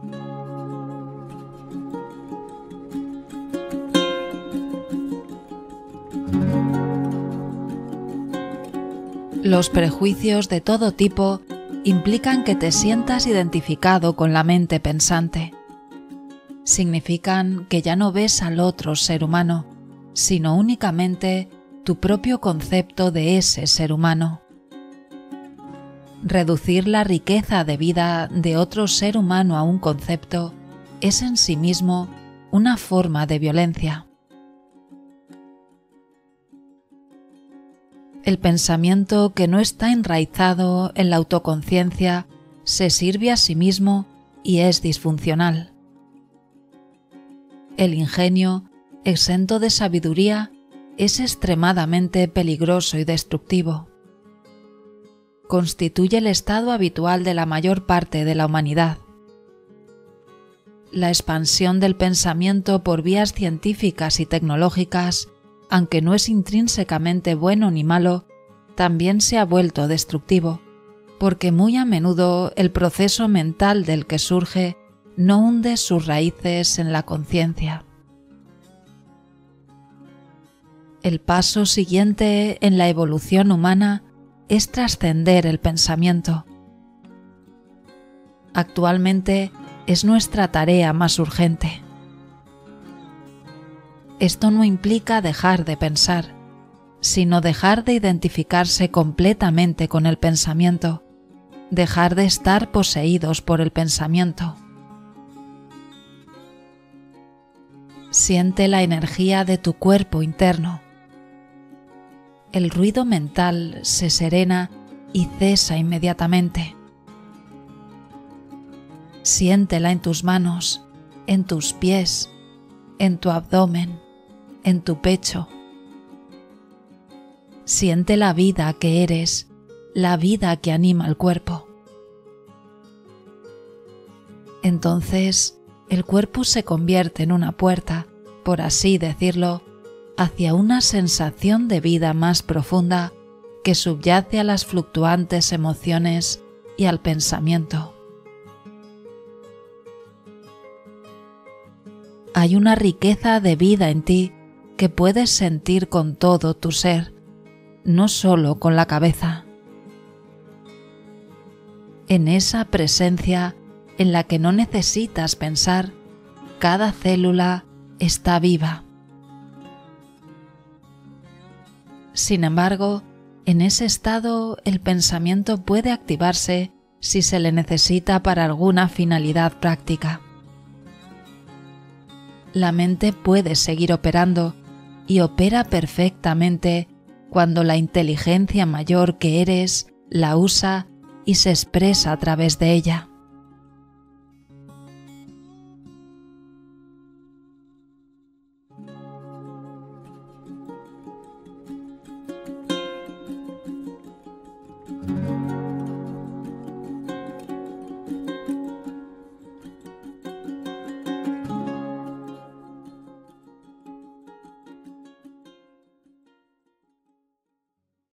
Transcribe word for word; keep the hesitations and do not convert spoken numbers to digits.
Los prejuicios de todo tipo implican que te sientas identificado con la mente pensante. Significan que ya no ves al otro ser humano, sino únicamente tu propio concepto de ese ser humano. Reducir la riqueza de vida de otro ser humano a un concepto es en sí mismo una forma de violencia. El pensamiento que no está enraizado en la autoconciencia se sirve a sí mismo y es disfuncional. El ingenio, exento de sabiduría, es extremadamente peligroso y destructivo. Constituye el estado habitual de la mayor parte de la humanidad. La expansión del pensamiento por vías científicas y tecnológicas, aunque no es intrínsecamente bueno ni malo, también se ha vuelto destructivo, porque muy a menudo el proceso mental del que surge no hunde sus raíces en la conciencia. El paso siguiente en la evolución humana es trascender el pensamiento. Actualmente es nuestra tarea más urgente. Esto no implica dejar de pensar, sino dejar de identificarse completamente con el pensamiento, dejar de estar poseídos por el pensamiento. Siente la energía de tu cuerpo interno. El ruido mental se serena y cesa inmediatamente. Siéntela en tus manos, en tus pies, en tu abdomen, en tu pecho. Siente la vida que eres, la vida que anima el cuerpo. Entonces, el cuerpo se convierte en una puerta, por así decirlo, hacia una sensación de vida más profunda que subyace a las fluctuantes emociones y al pensamiento. Hay una riqueza de vida en ti que puedes sentir con todo tu ser, no solo con la cabeza. En esa presencia en la que no necesitas pensar, cada célula está viva. Sin embargo, en ese estado el pensamiento puede activarse si se le necesita para alguna finalidad práctica. La mente puede seguir operando y opera perfectamente cuando la inteligencia mayor que eres la usa y se expresa a través de ella.